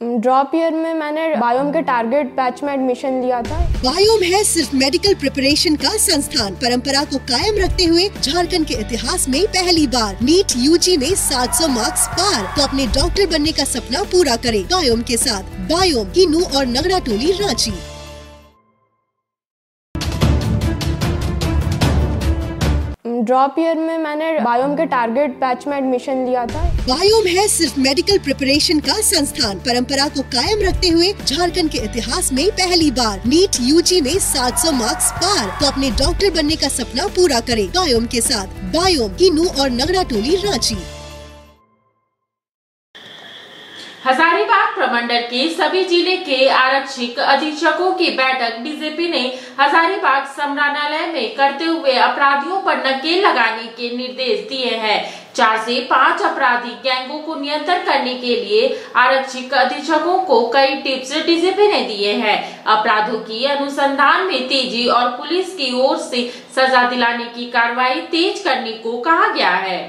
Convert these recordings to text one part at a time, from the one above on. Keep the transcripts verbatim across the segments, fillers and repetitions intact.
Drop year में मैंने biome के टारगेट बैच में एडमिशन लिया था। बायोम है सिर्फ मेडिकल प्रिपरेशन का संस्थान। परंपरा को कायम रखते हुए झारखंड के इतिहास में पहली बार नीट यूजी में सात सौ मार्क्स पार, तो अपने डॉक्टर बनने का सपना पूरा करें बायोम के साथ। बायोम किन्नू और नगड़ा टोली, रांची। ड्रॉप ईयर में मैंने बायोम के टारगेट बैच में एडमिशन लिया था। बायोम है सिर्फ मेडिकल प्रिपरेशन का संस्थान। परंपरा को कायम रखते हुए झारखंड के इतिहास में पहली बार नीट यूजी में सात सौ मार्क्स पार, तो अपने डॉक्टर बनने का सपना पूरा करें बायोम के साथ। बायोम किन्नू और नगड़ा टोली, रांची। हजारीबाग प्रमंडल के सभी जिले के आरक्षक अधीक्षकों की बैठक डीजीपी ने हजारीबाग संग्रहालय में करते हुए अपराधियों पर नकेल लगाने के निर्देश दिए हैं। चार से पाँच अपराधी गैंगों को नियंत्रण करने के लिए आरक्षक अधीक्षकों को कई टिप्स डीजीपी ने दिए हैं। अपराधों की अनुसंधान में तेजी और पुलिस की ओर से सजा दिलाने की कार्रवाई तेज करने को कहा गया है।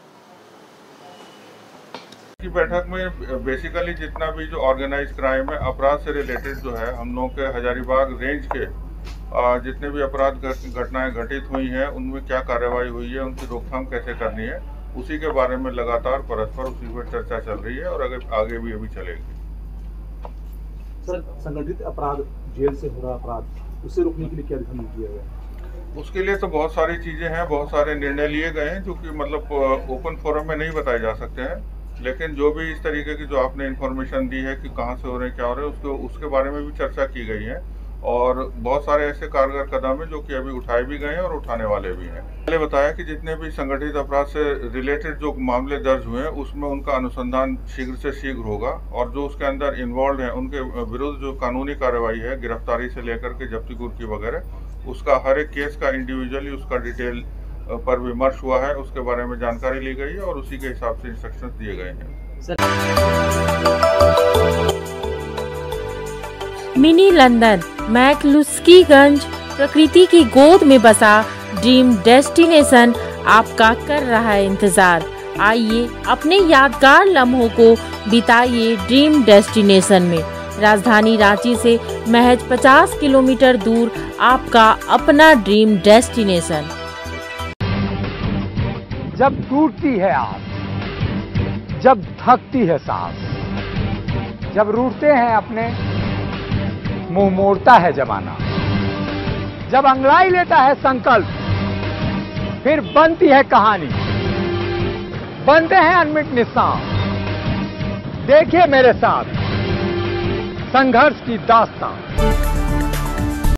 की बैठक में बेसिकली जितना भी जो ऑर्गेनाइज क्राइम है, अपराध से रिलेटेड जो है, हम लोग के हजारीबाग रेंज के जितने भी अपराध घटनाएं घटित हुई हैं उनमें क्या कार्रवाई हुई है, उनकी रोकथाम कैसे करनी है, उसी के बारे में लगातार परस्पर उसी पर चर्चा चल रही है और आगे आगे भी अभी चलेगी। सर, संगठित अपराध, जेल से हो रहा अपराध, उसे रोकने के लिए क्या ध्यान किया गया? उसके लिए तो बहुत सारी चीजें हैं, बहुत सारे निर्णय लिए गए हैं जो कि मतलब ओपन फोरम में नहीं बताए जा सकते हैं, लेकिन जो भी इस तरीके की जो आपने इन्फॉर्मेशन दी है कि कहाँ से हो रहे हैं, क्या हो रहे हैं, उसको उसके बारे में भी चर्चा की गई है और बहुत सारे ऐसे कारगर कदम हैं जो कि अभी उठाए भी गए हैं और उठाने वाले भी हैं। पहले बताया कि जितने भी संगठित अपराध से रिलेटेड जो मामले दर्ज हुए हैं उसमें उनका अनुसंधान शीघ्र से शीघ्र होगा और जो उसके अंदर इन्वॉल्व हैं उनके विरुद्ध जो कानूनी कार्रवाई है, गिरफ्तारी से लेकर के जब्ती कुर्की वगैरह, उसका हर एक केस का इंडिविजुअली उसका डिटेल पर विमर्श हुआ है, उसके बारे में जानकारी ली गई है और उसी के हिसाब से इंस्ट्रक्शंस दिए गए हैं। मिनी लंदन मैक्लुस्कीगंज प्रकृति की गोद में बसा ड्रीम डेस्टिनेशन आपका कर रहा है इंतजार। आइए अपने यादगार लम्हों को बिताइए ड्रीम डेस्टिनेशन में। राजधानी रांची से महज पचास किलोमीटर दूर आपका अपना ड्रीम डेस्टिनेशन। जब टूटती है आस, जब थकती है सांस, जब रूठते हैं अपने, मुंह मोड़ता है जमाना, जब अंगड़ाई लेता है संकल्प, फिर बनती है कहानी, बनते हैं अनमिट निशान। देखिए मेरे साथ संघर्ष की दास्तान।